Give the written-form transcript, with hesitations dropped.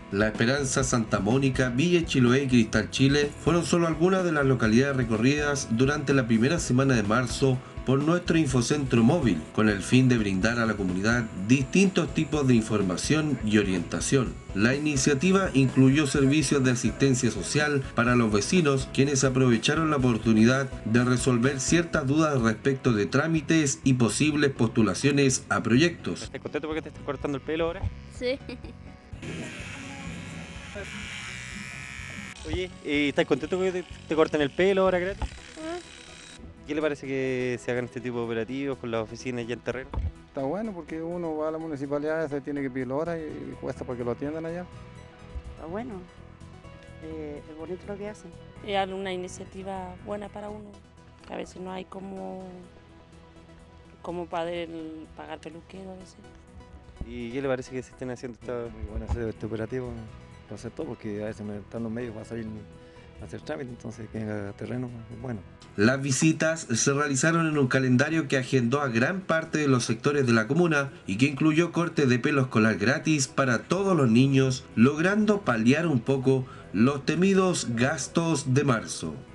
La Esperanza, Santa Mónica, Villa Chiloé y Cristal Chile fueron solo algunas de las localidades recorridas durante la primera semana de marzo por nuestro infocentro móvil, con el fin de brindar a la comunidad distintos tipos de información y orientación. La iniciativa incluyó servicios de asistencia social para los vecinos, quienes aprovecharon la oportunidad de resolver ciertas dudas respecto de trámites y posibles postulaciones a proyectos. ¿Estás contento porque te estás cortando el pelo ahora? Sí. Oye, ¿estás contento que te corten el pelo ahora gratis? ¿Qué le parece que se hagan este tipo de operativos con las oficinas ya en terreno? Está bueno porque uno va a la municipalidad, se tiene que pedir la hora y cuesta para que lo atiendan allá. Está bueno, es bonito lo que hacen. Es una iniciativa buena para uno, que a veces no hay como poder pagar peluquero a veces. ¿Y qué le parece que se estén haciendo Muy bueno hacer este operativo, para hacer todo, porque a veces me están los medios para salir a hacer trámite, entonces que venga a terreno es bueno. Las visitas se realizaron en un calendario que agendó a gran parte de los sectores de la comuna y que incluyó cortes de pelo escolar gratis para todos los niños, logrando paliar un poco los temidos gastos de marzo.